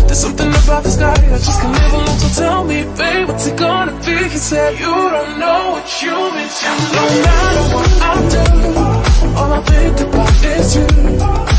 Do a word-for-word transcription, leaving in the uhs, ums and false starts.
There's something about the sky I just can't live alone. So tell me, babe, what's it gonna be? You said you don't know what you miss. No matter what I do, all I think about is you.